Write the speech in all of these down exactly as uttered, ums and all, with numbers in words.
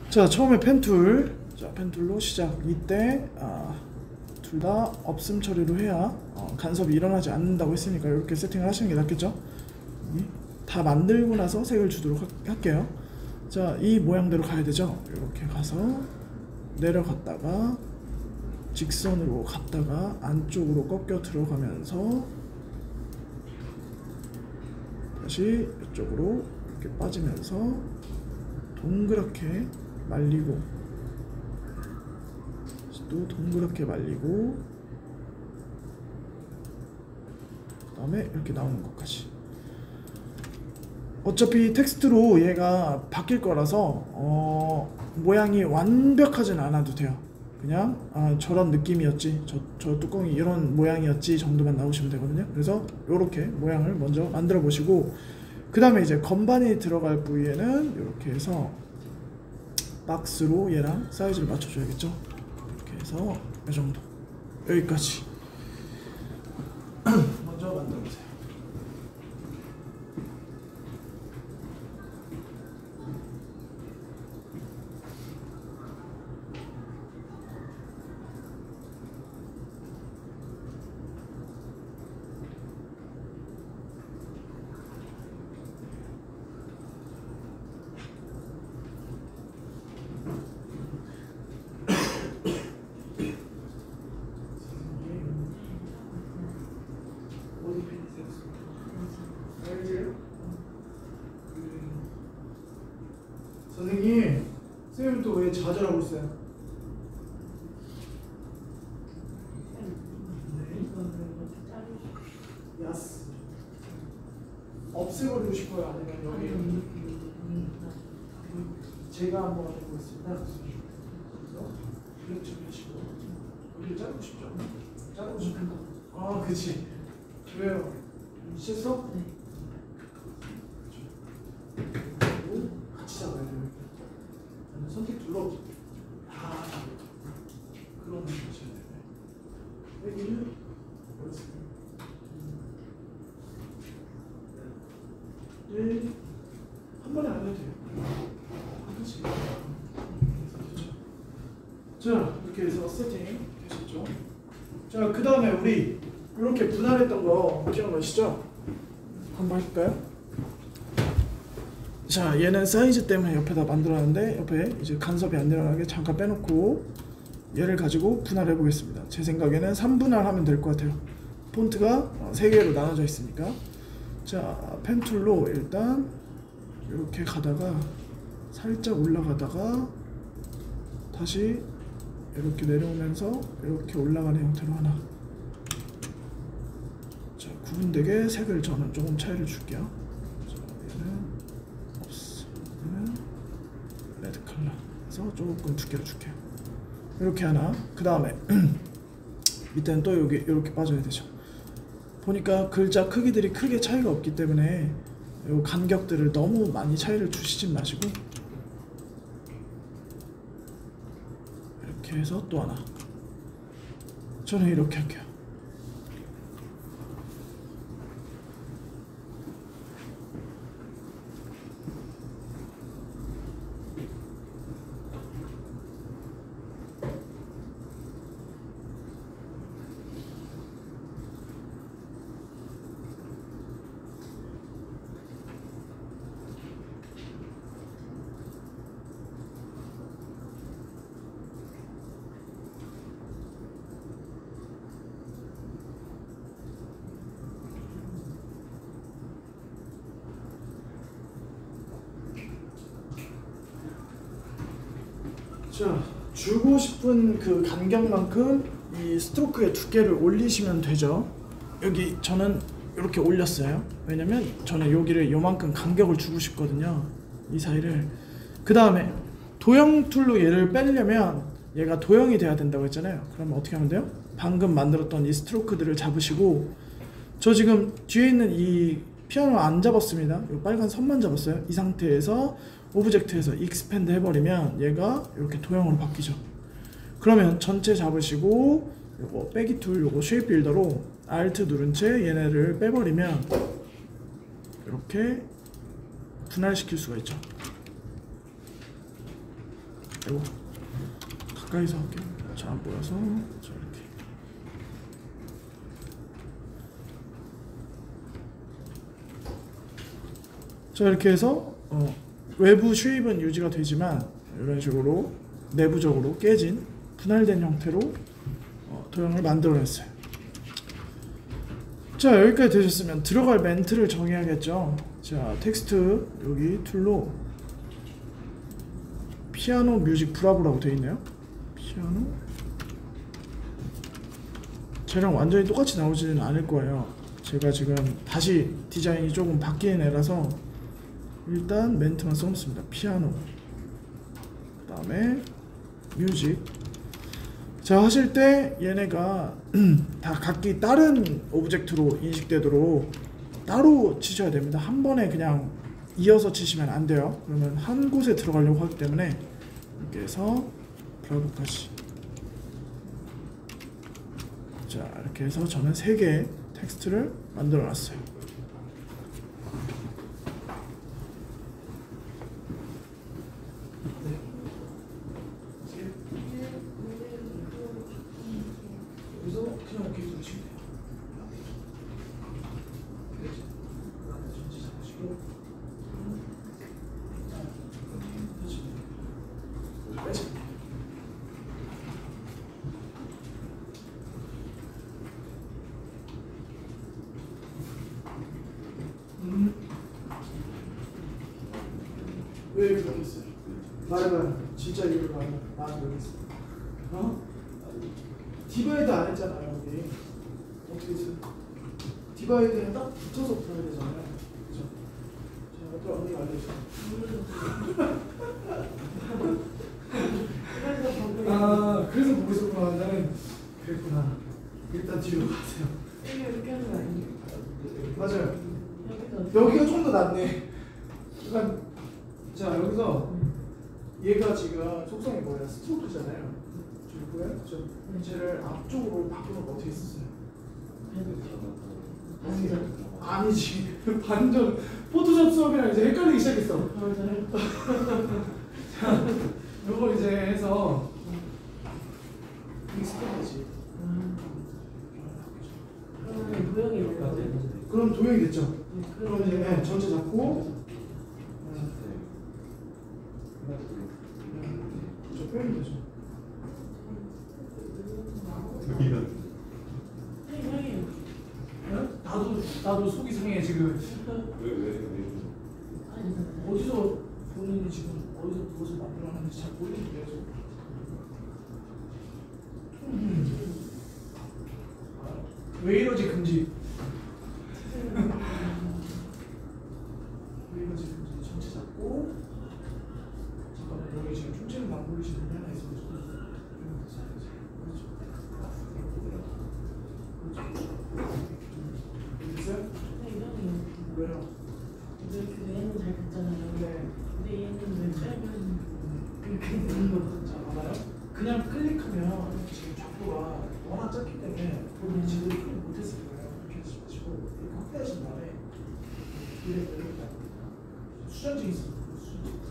자, 처음에 펜툴, 자 펜툴로 시작. 이때 아, 둘 다 없음 처리로 해야 어, 간섭이 일어나지 않는다고 했으니까 이렇게 세팅을 하시는 게 낫겠죠. 다 만들고 나서 색을 주도록 하, 할게요. 자, 이 모양대로 가야 되죠. 이렇게 가서 내려갔다가 직선으로 갔다가 안쪽으로 꺾여 들어가면서 다시 이쪽으로 이렇게 빠지면서 동그랗게 말리고 또 동그랗게 말리고 그 다음에 이렇게 나오는 것까지. 어차피 텍스트로 얘가 바뀔 거라서 어, 모양이 완벽하진 않아도 돼요. 그냥 아, 저런 느낌이었지, 저, 저 뚜껑이 이런 모양이었지 정도만 나오시면 되거든요. 그래서 이렇게 모양을 먼저 만들어 보시고 그 다음에 이제 건반이 들어갈 부위에는 이렇게 해서 박스로 얘랑 사이즈를 맞춰줘야겠죠. 이렇게 해서 이 정도, 여기까지 먼저 만들어 보세요. 선생님, 선생님 또 왜 좌절하고 있어요? 네. 야스. 없애버리고 싶어요? 아니면 여기? 제가 한번 해보겠습니다. 그래서 이렇게 준비하시고 여기를 자르고 싶죠? 자르고 싶은 거. 아, 그치. 왜요? 미쳤어? 네. 같이 잡아야 돼요. 선택 눌러. 아, 그런 거 하셔야 돼요. 여기는 어렸습니다. 일, 한 번에 안 해도 돼요. 그렇지. 자, 이렇게 해서 세팅 되셨죠? 자, 그 다음에 우리 이렇게 분할했던 거 기억나시죠? 한번 해볼까요? 자, 얘는 사이즈 때문에 옆에다 만들었는데 옆에 이제 간섭이 안 일어나게 잠깐 빼놓고 얘를 가지고 분할해 보겠습니다. 제 생각에는 삼 분할 하면 될 것 같아요. 폰트가 세 개로 나눠져 있으니까. 자, 펜툴로 일단 이렇게 가다가 살짝 올라가다가 다시 이렇게 내려오면서 이렇게 올라가는 형태로 하나. 자, 구분되게 색을 저는 조금 차이를 줄게요. 자, 얘는 레드 컬러 해서 조금 두께를 줄게요. 이렇게 하나. 그 다음에 밑에는 또 여기 이렇게 빠져야 되죠. 보니까 글자 크기들이 크게 차이가 없기 때문에 이 간격들을 너무 많이 차이를 주시진 마시고 이렇게 해서 또 하나. 저는 이렇게 할게요. 자, 주고 싶은 그 간격만큼 이 스트로크의 두께를 올리시면 되죠. 여기 저는 이렇게 올렸어요. 왜냐면 저는 여기를 요만큼 간격을 주고 싶거든요, 이 사이를. 그 다음에 도형 툴로 얘를 빼려면 얘가 도형이 돼야 된다고 했잖아요. 그러면 어떻게 하면 돼요? 방금 만들었던 이 스트로크들을 잡으시고, 저 지금 뒤에 있는 이 피아노 안 잡았습니다. 이 빨간 선만 잡았어요. 이 상태에서 오브젝트에서 익스펜드 해버리면 얘가 이렇게 도형으로 바뀌죠. 그러면 전체 잡으시고 요거 빼기 툴, 요거 쉐입 빌더로 Alt 누른 채 얘네를 빼버리면 이렇게 분할시킬 수가 있죠. 아이고, 가까이서 할게요. 잘 안 보여서. 자, 이렇게. 자, 이렇게 해서 어, 외부 쉐입은 유지가 되지만 이런 식으로 내부적으로 깨진 분할된 형태로 어, 도형을 만들어냈어요. 자, 여기까지 되셨으면 들어갈 멘트를 정해야겠죠. 자, 텍스트 여기 툴로 피아노 뮤직 브라보라고 되어 있네요. 피아노. 쟤랑 완전히 똑같이 나오지는 않을 거예요. 제가 지금 다시 디자인이 조금 바뀌는 애라서 일단 멘트만 써놓습니다. 피아노, 그 다음에 뮤직. 자, 하실 때 얘네가 다 각기 다른 오브젝트로 인식되도록 따로 치셔야 됩니다. 한 번에 그냥 이어서 치시면 안 돼요. 그러면 한 곳에 들어가려고 하기 때문에 이렇게 해서 브라보까지. 자, 이렇게 해서 저는 세 개의 텍스트를 만들어 놨어요. 여기서 그냥 오케이 누르시면 돼요. 전체 잡으시고 빼시면 돼요. 음. 왜 그렇게 했어요? 말해봐요. 진짜 이유를 말해봐. 나한테 왜 했어? 어? 디바이드 안 했잖아요, 우리. 어떻게 했어요? 디바이드는 딱 붙어서 풀어야 되잖아요. 그죠? 자, 또 언니가 알려주세요. 아, 그래서 보고 있었구나. 나는 그랬구나. 일단 뒤로 가세요. 이렇게 하는 거 아니에요? 맞아요. 여기가 좀 더 낫네. 그러니까 자, 여기서 얘가 지금 속성이 뭐야? 스트로크잖아요. 그리고요, 저 쟤를 앞쪽으로 바꾸는 거 어떻게 썼어요? 아니지. 반전. 포토샵 수업이랑 이제 헷갈리기 시작했어. 자, 요거 이제 해서 익스퍼트지. 그러면 도형이 이렇게 나와요? 그럼 도형이 됐죠. 그럼 이제 네, 전체 잡고 저 표현이 되죠. 나도 나도 속이 상해 지금. 왜 왜 왜? 어디서 본인이 지금 어디서 무엇을 만들어놨는지 잘 모르겠는데 지금. 음. 왜 이러지 금지. 왜 이러지 금지. 전체 잡고 잠깐만, 여기 지금 총체를 막 올리시는 분이 하나 있어가지고. 됐어요? 네, 이러네요. 왜요? 이렇게 얘는 잘 됐잖아요. 네. 근데 얘는 왜 짧은 이렇게 되는 거죠. 자, 봐봐요. 그냥 클릭하면 지금 족보가 워낙 작기 때문에 본인이 제대로 클릭 못했을 거예요. 이렇게 하지 마시고 이렇게 확대하신 다음에 이렇게 이렇게 수정증이 있어요. 수정증.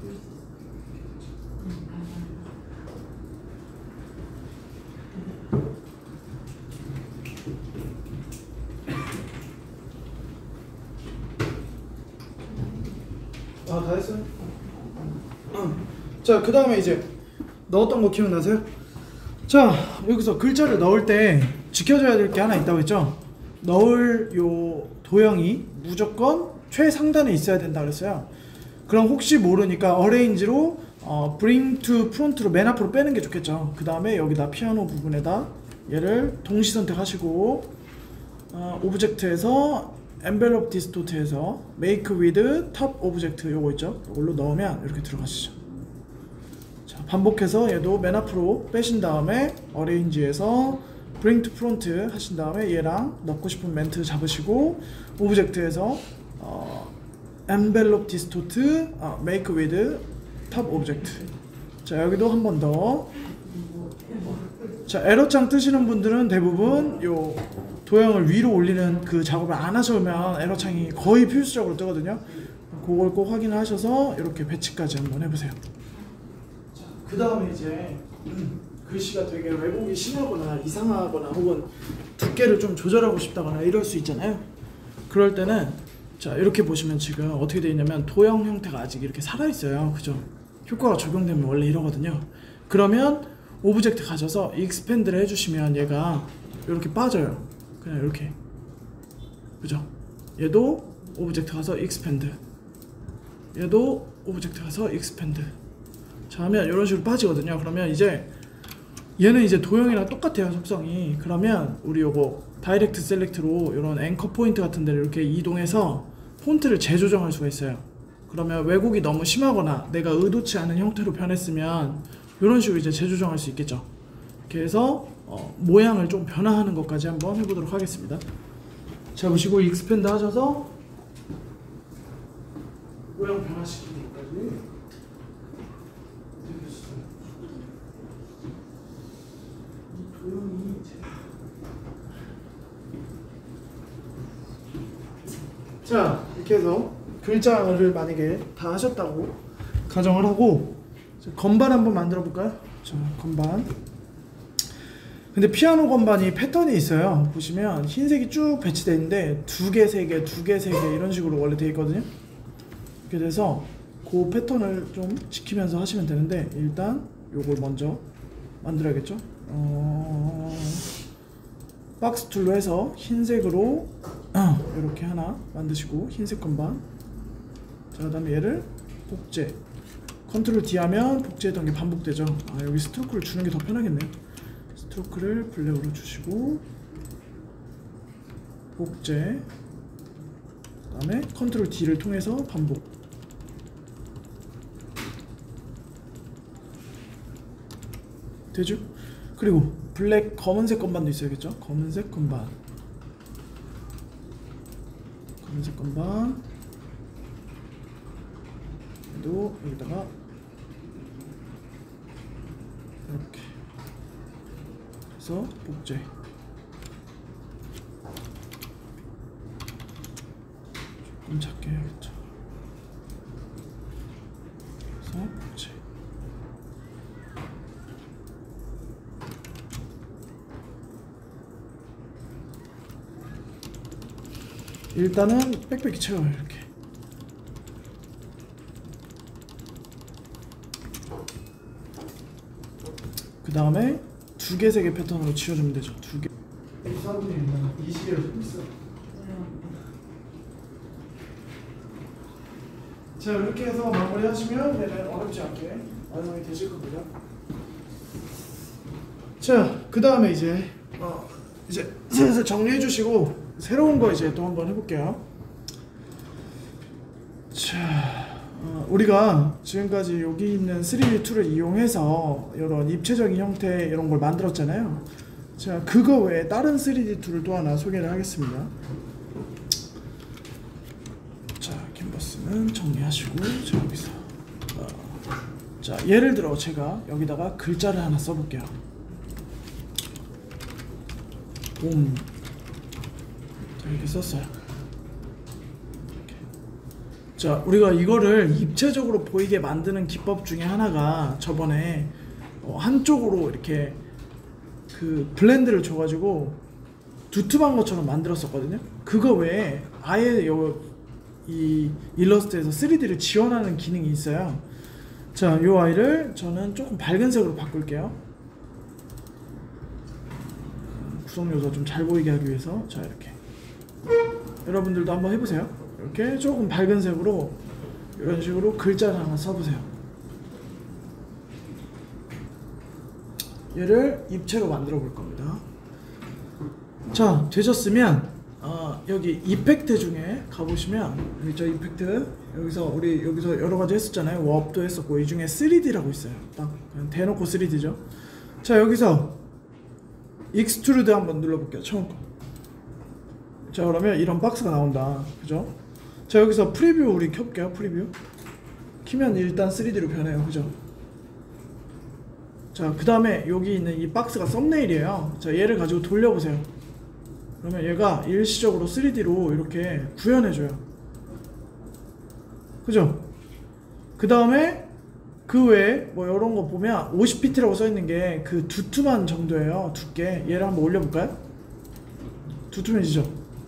아, 다 했어요? 자, 그 다음에 이제 넣었던 거 기억나세요? 자, 여기서 글자를 넣을 때 지켜줘야 될 게 하나 있다고 했죠? 넣을 요 도형이 무조건 최상단에 있어야 된다 그랬어요. 그럼 혹시 모르니까 어레인지로 어, bring to front로 맨 앞으로 빼는 게 좋겠죠. 그 다음에 여기다 피아노 부분에다 얘를 동시 선택하시고 어, 오브젝트에서 envelope distort에서 make with top object 요거 있죠? 이걸로 넣으면 이렇게 들어가시죠. 자, 반복해서 얘도 맨 앞으로 빼신 다음에 arrange에서 bring to front 하신 다음에 얘랑 넣고 싶은 멘트 잡으시고 오브젝트에서 어, envelope distort 어, make with top object. 자, 여기도 한 번 더. 자, 에러창 뜨시는 분들은 대부분 요 도형을 위로 올리는 그 작업을 안 하시면 에러창이 거의 필수적으로 뜨거든요. 그걸 꼭 확인하셔서 이렇게 배치까지 한번 해보세요. 자, 그 다음에 이제 글씨가 되게 왜곡이 심하거나 이상하거나 혹은 두께를 좀 조절하고 싶다거나 이럴 수 있잖아요. 그럴 때는 자 이렇게 보시면 지금 어떻게 되어 있냐면 도형 형태가 아직 이렇게 살아있어요. 그죠? 효과가 적용되면 원래 이러거든요. 그러면 오브젝트 가셔서 익스펜드를 해주시면 얘가 이렇게 빠져요. 그냥 이렇게. 그죠? 얘도 오브젝트 가서 익스펜드, 얘도 오브젝트 가서 익스펜드. 자 하면 이런 식으로 빠지거든요. 그러면 이제 얘는 이제 도형이랑 똑같아요, 속성이. 그러면 우리 요거 다이렉트 셀렉트로 이런 앵커 포인트 같은 데를 이렇게 이동해서 폰트를 재조정할 수가 있어요. 그러면 왜곡이 너무 심하거나 내가 의도치 않은 형태로 변했으면 이런 식으로 이제 재조정할 수 있겠죠. 이렇게 해서 어, 모양을 좀 변화하는 것까지 한번 해보도록 하겠습니다. 자 보시고 익스펜드 하셔서 모양 변화시키는 것까지 도형이 자 이렇게 해서 글자를 만약에 다 하셨다고 가정을 하고 건반 한번 만들어 볼까요? 자 건반. 근데 피아노 건반이 패턴이 있어요. 보시면 흰색이 쭉 배치되어 있는데 두 개, 세 개, 두 개, 세 개 이런 식으로 원래 되어 있거든요. 이렇게 돼서 그 패턴을 좀 지키면서 하시면 되는데 일단 요걸 먼저 만들어야겠죠. 어... 박스 툴로 해서 흰색으로 이렇게 하나 만드시고 흰색 건반. 자 그다음에 얘를 복제. 컨트롤 D 하면 복제했던 게 반복되죠. 아 여기 스트로크를 주는 게 더 편하겠네요. 스트로크를 블랙으로 주시고 복제. 그다음에 컨트롤 D를 통해서 반복. 되죠? 그리고 블랙 검은색 건반도 있어야겠죠? 검은색 건반. 검은색 건반. 또 여기다가 이렇게 해서 복제. 조금 작게 해야겠죠. 그래서 복제. 일단은 빽빽히 채워요. 이렇게. 그 다음에 두 개, 세 개 패턴으로 지워주면 되죠. 두 개. 사분의 일은 이십 개로 좀 있어. 자 이렇게 해서 마무리 하시면 얘는 어렵지 않게 완성이 되실 겁니다. 자 그 다음에 이제 어 이제 슬슬 정리해 주시고 새로운 거 이제 또 한번 해볼게요. 자 어, 우리가 지금까지 여기 있는 쓰리디 툴을 이용해서 이런 입체적인 형태 이런 걸 만들었잖아요. 자 그거 외에 다른 쓰리디 툴을 또 하나 소개를 하겠습니다. 자 캔버스는 정리하시고 자 여기서 어, 자 예를 들어 제가 여기다가 글자를 하나 써볼게요. 봄. 자 이렇게 썼어요. 이렇게. 자 우리가 이거를 입체적으로 보이게 만드는 기법 중에 하나가 저번에 어, 한쪽으로 이렇게 그 블렌드를 줘가지고 두툼한 것처럼 만들었었거든요. 그거 외에 아예 요, 이 일러스트에서 쓰리디를 지원하는 기능이 있어요. 자, 요 아이를 저는 조금 밝은 색으로 바꿀게요. 구성 요소 좀 잘 보이게 하기 위해서. 자, 이렇게. 여러분들도 한번 해보세요. 이렇게 조금 밝은 색으로 이런 식으로 글자를 하나 써보세요. 얘를 입체로 만들어 볼 겁니다. 자, 되셨으면 어, 여기 이펙트 중에 가보시면 여기 저 이펙트 여기서 우리 여기서 여러 가지 했었잖아요. 워프도 했었고 이 중에 쓰리디라고 있어요. 딱 그냥 대놓고 쓰리디죠. 자, 여기서 익스트루드 한번 눌러볼게요. 처음 거. 자, 그러면 이런 박스가 나온다. 그죠? 자, 여기서 프리뷰 우리 켜볼게요. 프리뷰 키면 일단 쓰리디로 변해요. 그죠? 자, 그 다음에 여기 있는 이 박스가 썸네일이에요. 자, 얘를 가지고 돌려보세요. 그러면 얘가 일시적으로 쓰리디로 이렇게 구현해줘요. 그죠? 그 다음에 그 외에 뭐 이런 거 보면 오십 피트라고 써 있는 게 그 두툼한 정도예요. 두께. 얘를 한번 올려볼까요? 두툼해지죠.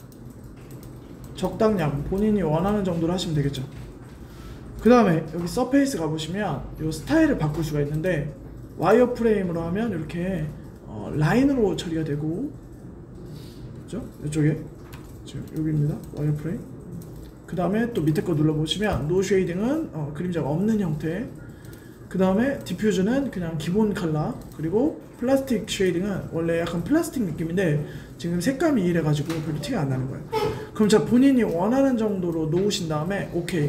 적당량 본인이 원하는 정도로 하시면 되겠죠. 그 다음에 여기 서페이스 가보시면 이 스타일을 바꿀 수가 있는데 와이어 프레임으로 하면 이렇게 어, 라인으로 처리가 되고, 그죠? 이쪽에 지금 여기입니다. 와이어 프레임. 그 다음에 또 밑에 거 눌러보시면 노 쉐이딩은 어, 그림자가 없는 형태. 그 다음에 디퓨즈는 그냥 기본 컬러. 그리고 플라스틱 쉐이딩은 원래 약간 플라스틱 느낌인데 지금 색감이 이래가지고 별로 티가 안 나는 거예요. 그럼 자, 본인이 원하는 정도로 놓으신 다음에 오케이.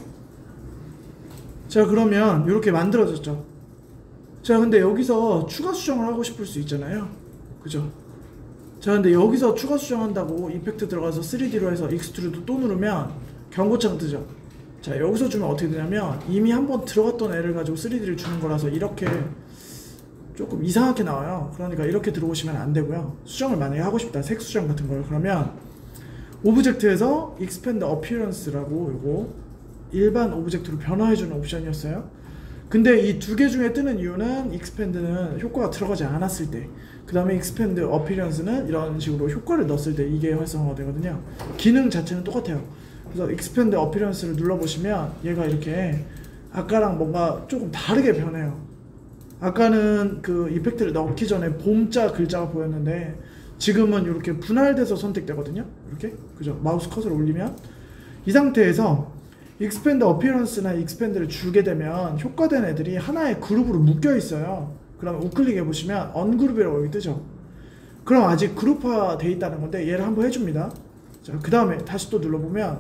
자, 그러면 이렇게 만들어졌죠. 자, 근데 여기서 추가 수정을 하고 싶을 수 있잖아요. 그죠? 자, 근데 여기서 추가 수정한다고 이펙트 들어가서 쓰리디로 해서 익스트루드 또 누르면 경고창 뜨죠. 자, 여기서 주면 어떻게 되냐면 이미 한번 들어갔던 애를 가지고 쓰리디를 주는 거라서 이렇게 조금 이상하게 나와요. 그러니까 이렇게 들어오시면 안 되고요. 수정을 만약에 하고 싶다, 색 수정 같은 걸, 그러면 오브젝트에서 Expand Appearance라고 요거 일반 오브젝트로 변화해주는 옵션이었어요. 근데 이 두 개 중에 뜨는 이유는 Expand는 효과가 들어가지 않았을 때, 그 다음에 Expand Appearance는 이런 식으로 효과를 넣었을 때 이게 활성화가 되거든요. 기능 자체는 똑같아요. 그래서 Expand Appearance를 눌러보시면 얘가 이렇게 아까랑 뭔가 조금 다르게 변해요. 아까는 그 이펙트를 넣기 전에 봄자 글자가 보였는데 지금은 이렇게 분할돼서 선택되거든요. 이렇게, 그죠? 마우스 커서를 올리면 이 상태에서 Expand Appearance나 Expand를 주게 되면 효과된 애들이 하나의 그룹으로 묶여 있어요. 그럼 우클릭 해보시면 언그룹이라고 여기 뜨죠. 그럼 아직 그룹화 돼 있다는 건데 얘를 한번 해줍니다. 자, 그 다음에 다시 또 눌러보면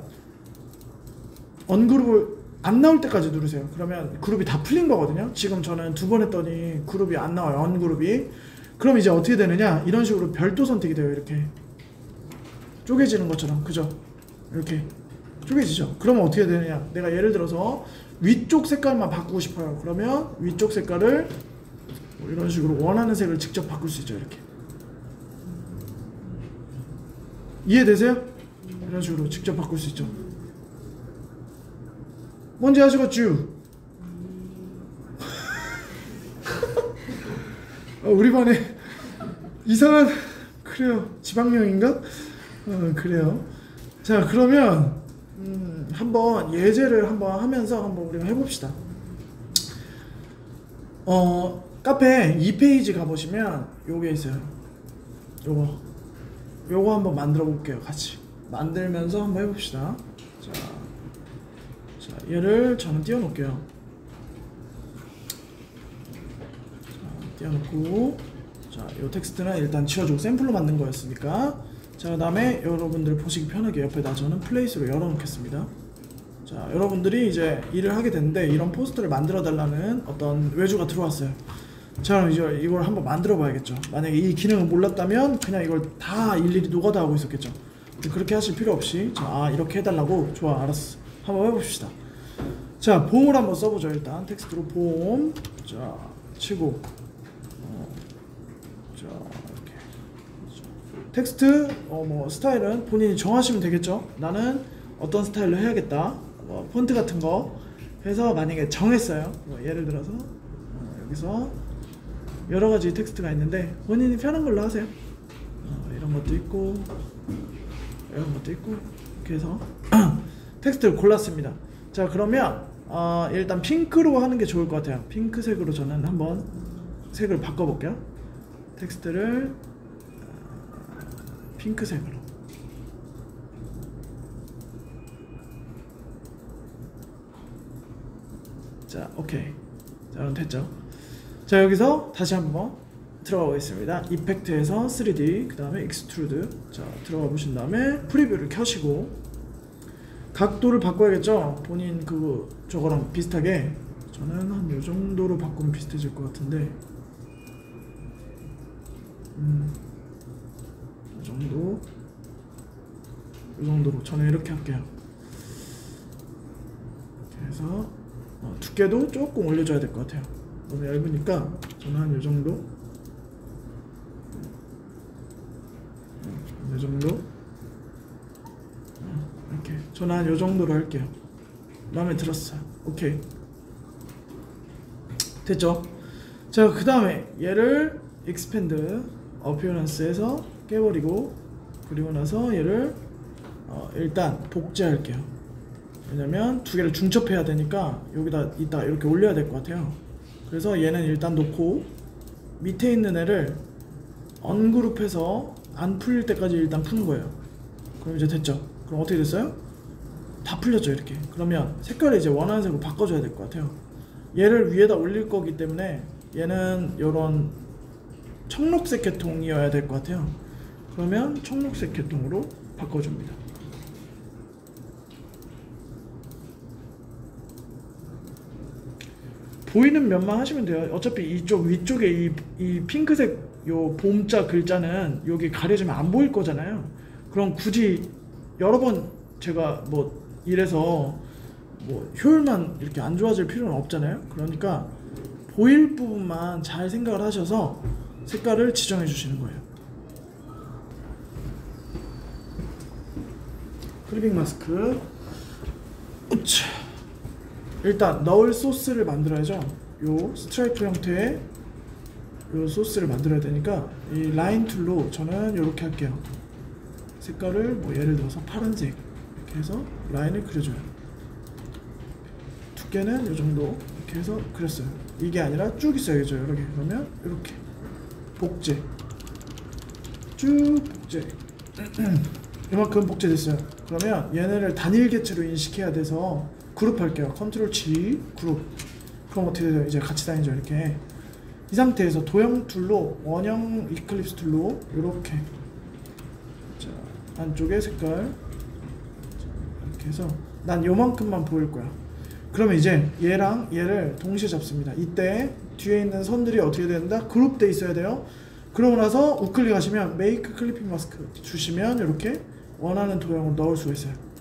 언그룹을 안 나올 때까지 누르세요. 그러면 그룹이 다 풀린 거거든요. 지금 저는 두 번 했더니 그룹이 안 나와요. 언그룹이. 그럼 이제 어떻게 되느냐, 이런 식으로 별도 선택이 돼요. 이렇게 쪼개지는 것처럼, 그죠? 이렇게 쪼개지죠. 그러면 어떻게 되느냐, 내가 예를 들어서 위쪽 색깔만 바꾸고 싶어요. 그러면 위쪽 색깔을 뭐 이런 식으로 원하는 색을 직접 바꿀 수 있죠. 이렇게. 이해되세요? 이런 식으로 직접 바꿀 수 있죠. 뭔지 아시겠죠? 어, 우리 반에 이상한, 그래요, 지방령인가? 어, 그래요. 자, 그러면 음, 한번 예제를 한번 하면서 한번 우리가 해봅시다. 어, 카페 이 페이지 가보시면 요게 있어요. 요거 요거 한번 만들어 볼게요. 같이 만들면서 한번 해봅시다. 자, 자, 얘를 저는 띄워놓을게요. 자, 띄워놓고, 자, 요 텍스트는 일단 지워주고 샘플로 만든 거였으니까. 자, 그 다음에 여러분들 보시기 편하게 옆에다 저는 플레이스로 열어놓겠습니다. 자, 여러분들이 이제 일을 하게 됐는데 이런 포스터를 만들어 달라는 어떤 외주가 들어왔어요. 자, 그럼 이제 이걸 한번 만들어 봐야겠죠. 만약에 이 기능을 몰랐다면 그냥 이걸 다 일일이 노가다 하고 있었겠죠. 그렇게 하실 필요 없이, 자, 아, 이렇게 해달라고? 좋아, 알았어. 한번 해봅시다. 자, 봄을 한번 써보죠. 일단 텍스트로 봄, 자, 치고, 어, 자, 이렇게. 자, 텍스트 어, 뭐 스타일은 본인이 정하시면 되겠죠. 나는 어떤 스타일로 해야겠다, 뭐 폰트 같은 거 해서 만약에 정했어요. 뭐 예를 들어서 어, 여기서 여러 가지 텍스트가 있는데 본인이 편한 걸로 하세요. 어, 이런 것도 있고 이런 것도 있고 이렇게 해서 텍스트를 골랐습니다. 자, 그러면 어, 일단 핑크로 하는 게 좋을 것 같아요. 핑크색으로 저는 한번 색을 바꿔볼게요. 텍스트를 핑크색으로. 자, 오케이. 자, 그럼 됐죠. 자, 여기서 다시 한번 들어가 보겠습니다. 이펙트에서 쓰리디, 그 다음에 익스트루드. 자, 들어가 보신 다음에 프리뷰를 켜시고 각도를 바꿔야겠죠. 본인 그 저거랑 비슷하게. 저는 한 요 정도로 바꾸면 비슷해질 것 같은데, 음, 요 정도, 요 정도로 저는 이렇게 할게요. 그래서 어, 두께도 조금 올려줘야 될 것 같아요. 너무 얇으니까 저는 한 요 정도, 요 정도, 이렇게 저는 한 요 정도로 할게요. 마음에 들었어요. 오케이. 됐죠? 자, 그 다음에 얘를 expand appearance에서 깨버리고, 그리고 나서 얘를 어, 일단 복제할게요. 왜냐면 두 개를 중첩해야 되니까 여기다 이따 이렇게 올려야 될 것 같아요. 그래서 얘는 일단 놓고 밑에 있는 애를 언그룹해서 안 풀릴 때까지 일단 푸는 거예요. 그럼 이제 됐죠? 그럼 어떻게 됐어요? 다 풀렸죠, 이렇게. 그러면 색깔을 이제 원하는 색으로 바꿔줘야 될 것 같아요. 얘를 위에다 올릴 거기 때문에 얘는 요런 청록색 계통이어야 될 것 같아요. 그러면 청록색 계통으로 바꿔줍니다. 보이는 면만 하시면 돼요. 어차피 이쪽 위쪽에 이, 이 핑크색 요 봄자 글자는 여기 가려지면 안 보일 거잖아요. 그럼 굳이 여러 번 제가 뭐 이래서 뭐 효율만 이렇게 안 좋아질 필요는 없잖아요. 그러니까 보일 부분만 잘 생각을 하셔서 색깔을 지정해 주시는 거예요. 클리빙 마스크. 우차. 일단 넣을 소스를 만들어야죠. 요 스트라이프 형태의 요 소스를 만들어야 되니까 이 라인 툴로 저는 이렇게 할게요. 색깔을 뭐 예를 들어서 파란색 이렇게 해서 라인을 그려줘요. 두께는 요 정도 이렇게 해서 그렸어요. 이게 아니라 쭉 있어야죠. 여러 개. 그러면 이렇게 복제 쭉 복제 이만큼 복제됐어요. 그러면 얘네를 단일 개체로 인식해야 돼서 그룹할게요. 컨트롤 G 그룹. 그럼 어떻게 돼요? 이제 같이 다니죠. 이렇게 이 상태에서 도형 툴로 원형 이클립스 툴로 이렇게 자, 안쪽에 색깔 자, 이렇게 해서 난 요만큼만 보일 거야. 그러면 이제 얘랑 얘를 동시에 잡습니다. 이때 뒤에 있는 선들이 어떻게 된다? 그룹돼 있어야 돼요. 그러고 나서 우클릭 하시면 메이크 클리핑 마스크 주시면 이렇게 원하는 도형을 넣을 수가 있어요.